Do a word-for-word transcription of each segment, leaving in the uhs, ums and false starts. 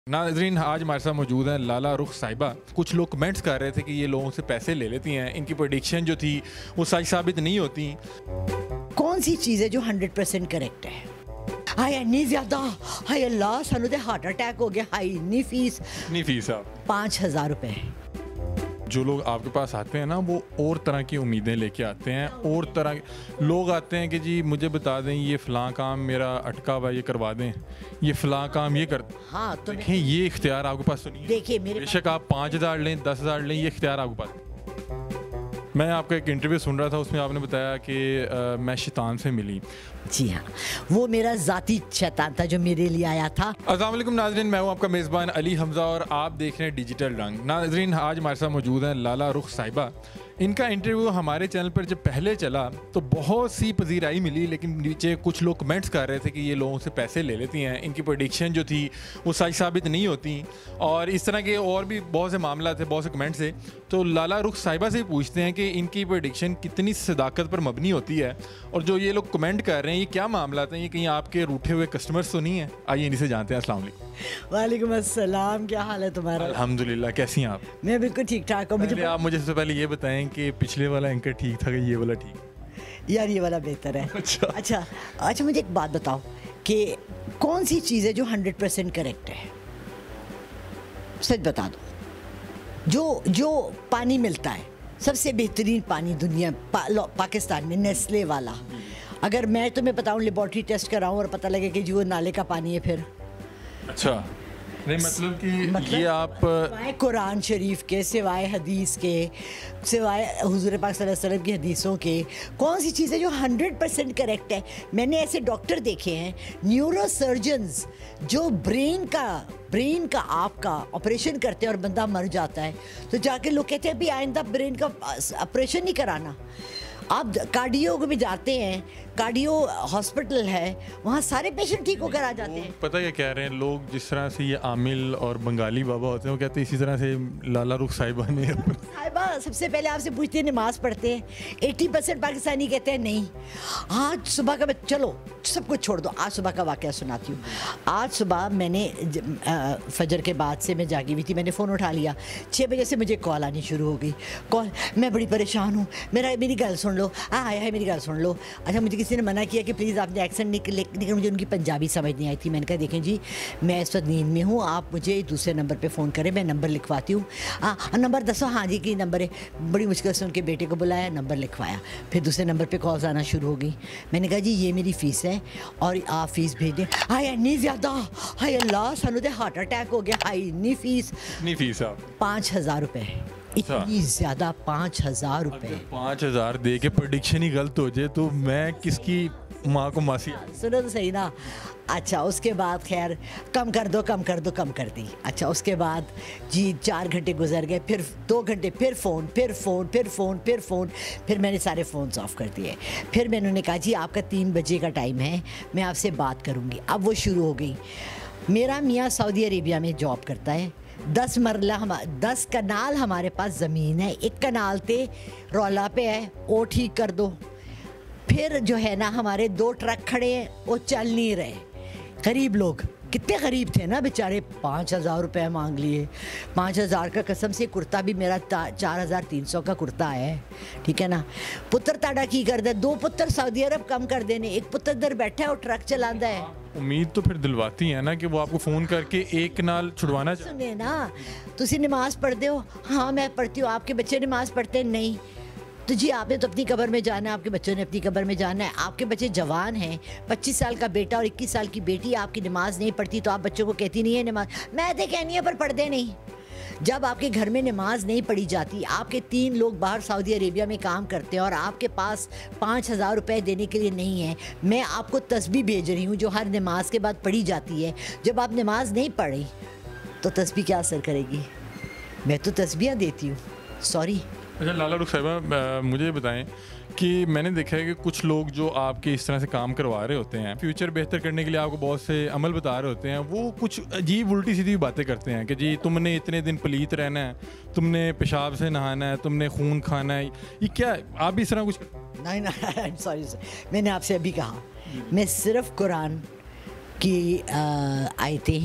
नाजरीन, आज हमारे साथ मौजूद हैं लाला रुख साहिबा। कुछ लोग कमेंट्स कर रहे थे कि ये लोगों से पैसे ले लेती हैं, इनकी प्रेडिक्शन जो थी वो सच साबित नहीं होती। कौन सी चीज़ है जो हंड्रेड परसेंट करेक्ट है? हाय इन्नी ज़्यादा, हाय अल्लाह सानू ते हार्ट अटैक हो गया, हाय इन्नी फीस, इतनी फीस आप पाँच हज़ार रुपये। जो लोग आपके पास आते हैं ना, वो और तरह की उम्मीदें लेके आते हैं। और तरह के लोग आते हैं कि जी मुझे बता दें ये फ़लाँ काम मेरा अटका हुआ, ये करवा दें, ये फ़लाँ काम ये कर। हाँ तो देखें, ये इख्तियार आपके पास तो नहीं है। देखिए मेरे बेशक आप पाँच हज़ार लें, दस हज़ार लें, ये इख्तियार आपके पास। मैं आपका एक इंटरव्यू सुन रहा था, उसमें आपने बताया कि आ, मैं शैतान से मिली। जी हाँ, वो मेरा ज़ाती शैतान था जो मेरे लिए आया था। अस्सलाम वालेकुम नाजरीन, मैं हूँ आपका मेज़बान अली हमज़ा और आप देख रहे हैं डिजिटल रंग। नाजरीन, आज हमारे साथ मौजूद हैं लाला रुख साहिबा। इनका इंटरव्यू हमारे चैनल पर जब पहले चला तो बहुत सी पजीराई मिली, लेकिन नीचे कुछ लोग कमेंट्स कर रहे थे कि ये लोगों से पैसे ले लेती हैं, इनकी प्रेडिक्शन जो थी वो सच साबित नहीं होती, और इस तरह के और भी बहुत से मामला थे, बहुत से कमेंट्स थे। तो लाला रुख साहिबा से पूछते हैं कि इनकी प्रेडिक्शन कितनी सदाकत पर मबनी होती है, और जो ये लोग कमेंट कर रहे हैं ये क्या मामला है, ये कहीं आपके रूठे हुए कस्टमर्स तो नहीं है? आइए इनसे जानते हैं। अस्सलाम वालेकुम। वालेकुम अस्सलाम, क्या हाल है तुम्हारा? अल्हम्दुलिल्लाह, कैसी हैं आप? मैं बिल्कुल ठीक ठाक हूँ। मुझे आप मुझे सबसे पहले ये बताएं कि पिछले वाला एंकर ठीक था कि ये वाला ठीक? यार ये वाला बेहतर है। अच्छा अच्छा अच्छा मुझे एक बात बताओ कि कौन सी चीज़ है जो हंड्रेड परसेंट करेक्ट है? सच बता दो। जो जो पानी मिलता है, सबसे बेहतरीन पानी दुनिया पा, पाकिस्तान में, नेस्ले वाला। अगर मैं तुम्हें बताऊं लेबॉर्ट्री टेस्ट कराऊं और पता लगे कि जी वो नाले का पानी है, फिर अच्छा नहीं मतलब कि मतलब ये आप सिवाय कुरान शरीफ के, सिवाय हदीस के, सिवाय हुजूर पाक सल्लल्लाहु अलैहि वसल्लम की हदीसों के, कौन सी चीज़ है जो हंड्रेड परसेंट करेक्ट है? मैंने ऐसे डॉक्टर देखे हैं, न्यूरो सर्जन्स, जो ब्रेन का ब्रेन का आपका ऑपरेशन करते हैं और बंदा मर जाता है, तो जाके लोग कहते हैं अभी आइंदा ब्रेन का ऑपरेशन नहीं कराना। आप कार्डियो को भी जाते हैं, कार्डियो हॉस्पिटल है, वहाँ सारे पेशेंट ठीक होकर आ जाते हैं। पता क्या कह रहे हैं लोग, जिस तरह से ये आमिल और बंगाली बाबा होते हैं, वो कहते हैं इसी तरह से लाला रुख साहिबा ने साहिबा सबसे पहले आपसे पूछते हैं नमाज पढ़ते हैं, अस्सी परसेंट पाकिस्तानी कहते हैं नहीं। आज सुबह का, चलो सब कुछ छोड़ दो, आज सुबह का वाक़या सुनाती हूँ। आज सुबह मैंने फजर के बाद से मैं जागी हुई थी, मैंने फ़ोन उठा लिया, छः बजे से मुझे कॉल आनी शुरू हो गई। कॉल, मैं बड़ी परेशान हूँ, मेरा मेरी गल सुन लो, हाँ आया है मेरी गल सुन लो। अच्छा, मुझे किसी ने मना किया कि प्लीज़ आपने एक्सेंट निकल, लेकिन मुझे उनकी पंजाबी समझ नहीं आई थी। मैंने कहा देखें जी, मैं इस वक्त नींद में हूँ, आप मुझे दूसरे नंबर पे फ़ोन करें, मैं नंबर लिखवाती हूँ। हाँ नंबर दसो, हाँ जी की नंबर है। बड़ी मुश्किल से उनके बेटे को बुलाया, नंबर लिखवाया, फिर दूसरे नंबर पर कॉल्स आना शुरू हो गई। मैंने कहा जी ये मेरी फ़ीस है और आप फ़ीस भेज दें। हाय इन्नी ज़्यादा, हाय अल्लाह सानू ते हार्ट अटैक हो गया, हाय इन्नी फ़ीस। इतनी फीस आप? पाँच हज़ार रुपये। इतनी ज़्यादा पाँच हज़ार रुपये। पाँच हज़ार दे के प्रेडिक्शन ही गलत हो जाए तो मैं किसकी माँ को मासी? सुनो तो सही ना। अच्छा उसके बाद खैर कम कर दो, कम कर दो, कम कर दी। अच्छा उसके बाद जी चार घंटे गुजर गए, फिर दो घंटे, फिर फ़ोन, फिर फ़ोन, फिर फ़ोन, फिर फ़ोन, फिर मैंने सारे फ़ोन्स ऑफ कर दिए। फिर मैंने उन्हें कहा जी आपका तीन बजे का टाइम है, मैं आपसे बात करूँगी। अब वो शुरू हो गई। मेरा मियाँ सऊदी अरेबिया में जॉब करता है, दस मरला हम दस कनाल हमारे पास ज़मीन है, एक कनाल ते रौला पे है, वो ठीक कर दो। फिर जो है ना हमारे दो ट्रक खड़े हैं, वो चल नहीं रहे। गरीब लोग कितने गरीब थे ना बेचारे, पाँच हज़ार रुपये मांग लिए। पाँच हज़ार का कसम से कुर्ता भी मेरा चार हज़ार तीन सौ का कुर्ता है, ठीक है ना। पुत्र ताड़ा की कर दे, दो पुत्र सऊदी अरब कम कर देने, एक पुत्र इधर बैठा है और ट्रक चलाता है। उम्मीद तो फिर दिलवाती है ना कि वो आपको फ़ोन करके एक नाल छुड़वाना। सुने ना, तुसी नमाज पढ़ते हो? हाँ मैं पढ़ती हूँ। आपके बच्चे नमाज पढ़ते हैं? नहीं। तो जी आपने तो अपनी कब्र में जाना है, आपके बच्चों ने अपनी कब्र में जाना है। आपके बच्चे जवान हैं, पच्चीस साल का बेटा और इक्कीस साल की बेटी, आपकी नमाज नहीं पढ़ती तो आप बच्चों को कहती नहीं है नमाज। मैं तो कहनी है पर पढ़ते नहीं। जब आपके घर में नमाज नहीं पढ़ी जाती, आपके तीन लोग बाहर सऊदी अरेबिया में काम करते हैं और आपके पास पाँच हज़ार रुपये देने के लिए नहीं है, मैं आपको तस्बीह भेज रही हूँ जो हर नमाज के बाद पढ़ी जाती है। जब आप नमाज नहीं पढ़ी तो तस्बीह क्या असर करेगी? मैं तो तस्बीह देती हूँ, सॉरी। अच्छा लाला रुख साहिबा, मुझे बताएं कि मैंने देखा है कि कुछ लोग जो आपके इस तरह से काम करवा रहे होते हैं, फ्यूचर बेहतर करने के लिए आपको बहुत से अमल बता रहे होते हैं, वो कुछ अजीब उल्टी सीधी बातें करते हैं कि जी तुमने इतने दिन पलीत रहना है, तुमने पेशाब से नहाना है, तुमने खून खाना है। ये क्या, आप भी इस तरह कुछ? नहीं नहीं सॉरी, मैंने आपसे अभी कहा मैं सिर्फ कुरान की आयतें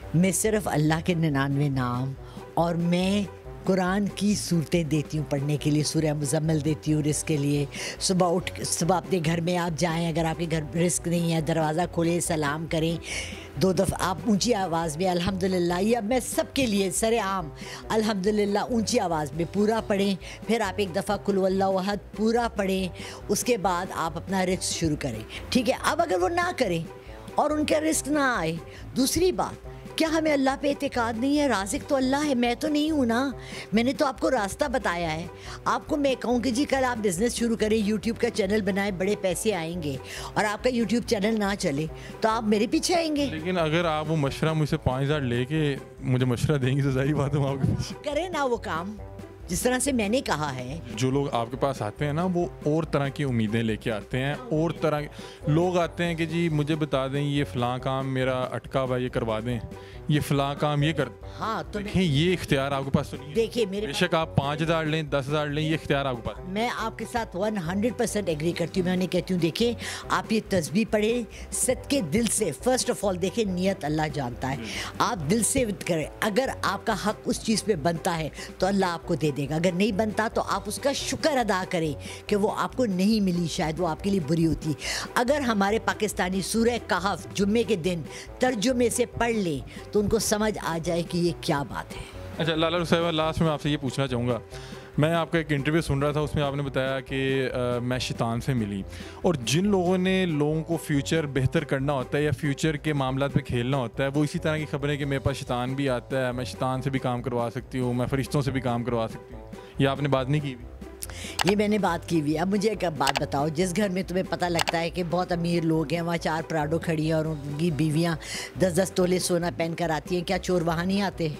मैं सिर्फ अल्लाह के निन्यानवे नाम और मैं कुरान की सूरतें देती हूँ पढ़ने के लिए, सूरह मुज़म्मिल देती हूँ रिस्क के लिए। सुबह उठ सुबह अपने घर में आप जाएं, अगर आपके घर रिस्क नहीं है, दरवाज़ा खोलें, सलाम करें, दो दफ़ा आप ऊंची आवाज़ में अल्हम्दुलिल्लाह, या मैं सबके लिए सरेआम अल्हम्दुलिल्लाह ऊंची आवाज़ में पूरा पढ़ें। फिर आप एक दफ़ा कुल वल्लाहु अहद पूरा पढ़ें। उसके बाद आप अपना रिस्क शुरू करें, ठीक है। अब अगर वो ना करें और उनका रिस्क ना आए, दूसरी बात, क्या हमें अल्लाह पे एतकाद नहीं है? राज़िक तो अल्लाह है, मैं तो नहीं हूँ ना। मैंने तो आपको रास्ता बताया है। आपको मैं कहूँ कि जी कल आप बिज़नेस शुरू करें, यूट्यूब का चैनल बनाएं, बड़े पैसे आएंगे, और आपका यूट्यूब चैनल ना चले तो आप मेरे पीछे आएंगे। लेकिन अगर आप वो मशवरा मुझसे पाँच हज़ार लेके मुझे मशवरा देंगी तो ज़ाहिर बात है हम आपके पीछे करें ना वो काम जिस तरह से मैंने कहा है। जो लोग आपके पास आते हैं ना, वो और तरह की उम्मीदें लेके आते हैं, और तरह लोग आते हैं कि जी मुझे बता दें ये फ़लाँ काम मेरा अटका हुआ, ये करवा दें, ये फ़लाँ काम ये कर। हाँ तो देखें ये इख्तियार आपके पास तो नहीं है। देखिए मेरे बेशक आप पाँच हज़ार लें, दस हज़ार लें, ये इख्तियार आपके पास। मैं आपके साथ वन हंड्रेड परसेंट एग्री करती हूँ। मैं उन्हें कहती हूँ देखिए आप ये तस्बीह पढ़ें सच्चे दिल से। फर्स्ट ऑफ ऑल देखें नियत अल्लाह जानता है, आप दिल से करें। अगर आपका हक उस चीज़ पे बनता है तो अल्लाह आपको दे देगा, अगर नहीं बनता तो आप उसका शुक्र अदा करें कि वो आपको नहीं मिली, शायद वो आपके लिए बुरी होती। अगर हमारे पाकिस्तानी सूरह कहफ जुम्मे के दिन तर्जुमे से पढ़ लें तो उनको समझ आ जाए कि ये क्या बात है। अच्छा लाला रुख साहिबा, लास्ट में आपसे ये पूछना चाहूँगा, मैं आपका एक इंटरव्यू सुन रहा था, उसमें आपने बताया कि आ, मैं शैतान से मिली, और जिन लोगों ने लोगों को फ्यूचर बेहतर करना होता है या फ्यूचर के मामला पे खेलना होता है, वो इसी तरह की खबरें कि मेरे पास शैतान भी आता है, मैं शैतान से भी काम करवा सकती हूँ, मैं फरिश्तों से भी काम करवा सकती हूँ। ये आपने बात नहीं की? ये मैंने बात की हुई। अब मुझे एक बात बताओ, जिस घर में तुम्हें पता लगता है कि बहुत अमीर लोग हैं, वहाँ चार प्राडो खड़ी हैं और उनकी बीवियाँ दस दस तोले सोना पहन कर आती हैं, क्या चोर वहाँ नहीं आते?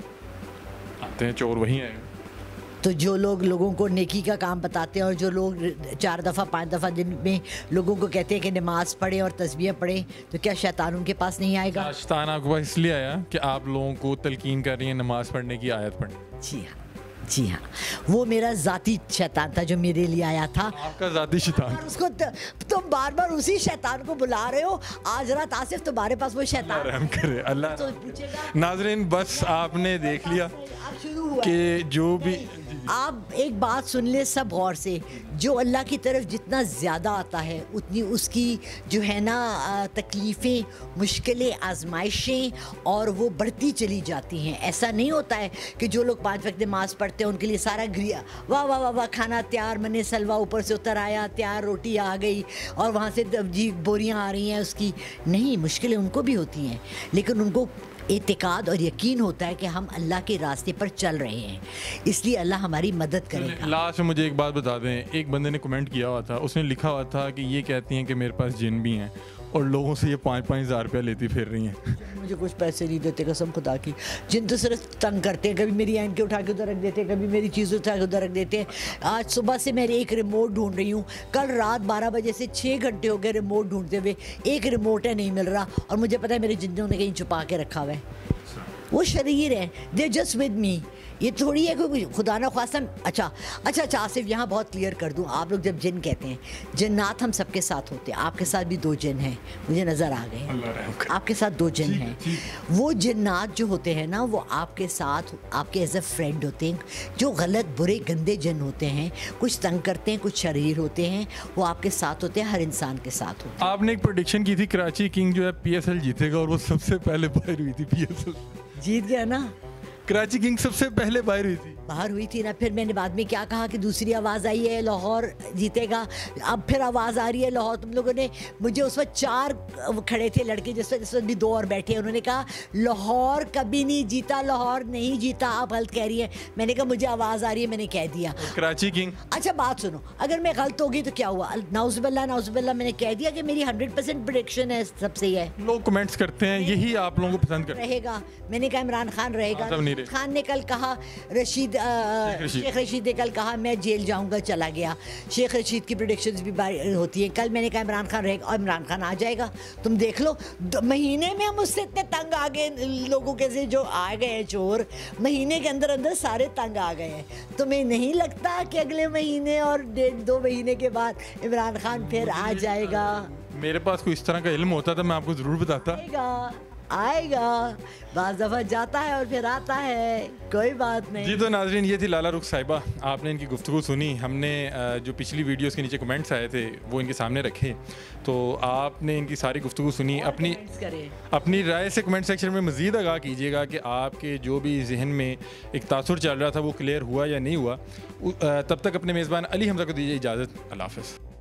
आते हैं, चोर वहीं आए। तो जो लोग लोगों को नेकी का काम बताते हैं और जो लोग चार दफ़ा पांच दफ़ा दिन में लोगों को कहते हैं कि नमाज़ पढ़े और तस्बीह पढ़े, तो क्या शैतान उनके पास नहीं आएगा? शैतान आपके पास इसलिए आया कि आप लोगों को तलकीन कर रही हैं नमाज़ पढ़ने की, आयत पढ़ने। जी हाँ, जी हाँ, वो मेरा ज़ाती शैतान था जो मेरे लिए आया था। आपका ज़ाती शैतान? उसको तुम बार बार उसी शैतान को बुला रहे हो। आज रात आसिफ तुम्हारे पास वो शैतान रहम करे, अल्लाह तो पूछेगा। नाज़रीन बस आपने देख लिया अब शुरू हुआ कि जो भी, आप एक बात सुन ले सब गौर से, जो अल्लाह की तरफ जितना ज़्यादा आता है उतनी उसकी जो है ना तकलीफ़ें, मुश्किलें, आजमाइशें और वो बढ़ती चली जाती हैं। ऐसा नहीं होता है कि जो लोग पाँच वक्त नमाज़ पढ़ते हैं उनके लिए सारा ग्रिया वाह वाह वाह वाह खाना तैयार, मने सलवा ऊपर से उतर आया, तैयार रोटी आ गई और वहाँ से जी बोरियाँ आ रही हैं उसकी। नहीं, मुश्किलें उनको भी होती हैं, लेकिन उनको एतकाद और यकीन होता है कि हम अल्लाह के रास्ते पर चल रहे हैं, इसलिए अल्लाह हमारी मदद करेगा। लास्ट में मुझे एक बात बता दें, एक बंदे ने कमेंट किया हुआ था, उसने लिखा हुआ था कि ये कहती हैं कि मेरे पास जिन भी हैं और लोगों से ये पाँच पाँच हज़ार रुपया लेती फिर रही हैं। मुझे कुछ पैसे नहीं देते कसम खुदा की। जिन तो सिर्फ तंग करते हैं, कभी मेरी एंड के उठा के उधर रख देते हैं, कभी मेरी चीज़ उठा के उधर रख देते हैं। आज सुबह से मैं एक रिमोट ढूंढ रही हूँ, कल रात बारह बजे से छः घंटे हो गए रिमोट ढूंढते हुए, एक रिमोट है नहीं मिल रहा, और मुझे पता है मेरे जिन्नों ने कहीं छुपा के रखा हुआ है। वो शरीर है, दे जस्ट विद मी। ये थोड़ी है कि खुदा ना ख्वास्ता। अच्छा अच्छा अच्छा आसिफ, यहाँ बहुत क्लियर कर दूँ, आप लोग जब जिन कहते हैं, जिन्नात हम सबके साथ होते हैं। आपके साथ भी दो जिन हैं, मुझे नज़र आ गए, आपके साथ दो जिन हैं। वो जिन्नात जो होते हैं ना, वो आपके साथ आपके एज अ फ्रेंड होते हैं। जो गलत बुरे गंदे जिन होते हैं, कुछ तंग करते हैं, कुछ शरीर होते हैं, वो आपके साथ होते हैं, हर इंसान के साथ होते हैं। आपने एक प्रेडिक्शन की थी कराची किंग जो है पीएसएल जीतेगा, और वो सबसे पहले बाहर हुई थी। पीएसएल जीत गया ना, कराची किंग सबसे पहले बाहर हुई थी। बाहर हुई थी ना। फिर मैंने बाद में क्या कहा कि दूसरी आवाज़ आई है लाहौर जीतेगा। अब फिर आवाज़ आ रही है लाहौर। तुम लोगों ने मुझे उस वक्त चार खड़े थे लड़के, जिस वक्त इस वक्त भी दो और बैठे हैं, उन्होंने कहा लाहौर कभी नहीं जीता, लाहौर नहीं जीता। आप गलत कह रही है। मैंने कहा मुझे आवाज़ आ रही है, मैंने कह दिया कराची किंग। अच्छा बात सुनो, अगर मैं गलत होगी तो क्या हुआ? नाउज़ुबिल्लाह नाउज़ुबिल्लाह, मैंने कह दिया कि मेरी हंड्रेड परसेंट प्रेडिक्शन है, सबसे ही है। लोग कमेंट्स करते हैं, यही आप लोगों को पसंद करते हैं। रहेगा, मैंने कहा इमरान खान रहेगा। खान ने कल कहा, रशीद शेख रशीद ने कल कहा मैं जेल जाऊंगा, चला गया। शेख रशीद की प्रेडिक्शंस भी होती हैं। कल मैंने कहा इमरान खान रहेगा और इमरान खान आ जाएगा। तुम देख लो, महीने में हम उससे इतने तंग आ गए, लोगों के से जो आ गए हैं चोर, महीने के अंदर अंदर सारे तंग आ गए हैं। तुम्हें नहीं लगता कि अगले महीने और डेढ़ दो महीने के बाद इमरान खान फिर आ जाएगा? मेरे पास कोई इस तरह का इल्म होता तो मैं आपको ज़रूर बताता। आएगा, बाज़ दफ़ा जाता है और फिर आता है, कोई बात नहीं। जी तो नाजरीन, ये थी लाला रुख साहिबा। आपने इनकी गुफ्तगू सुनी, हमने जो पिछली वीडियोस के नीचे कमेंट्स आए थे वो इनके सामने रखे, तो आपने इनकी सारी गुफ्तगू सुनी। अपनी अपनी राय से कमेंट सेक्शन में मज़ीद आगाह कीजिएगा कि आपके जो भी जहन में एक तासुर चल रहा था वो क्लियर हुआ या नहीं हुआ। तब तक अपने मेज़बान अली हमज़ा को दीजिए इजाज़त। अल्लाह हाफ़िज़।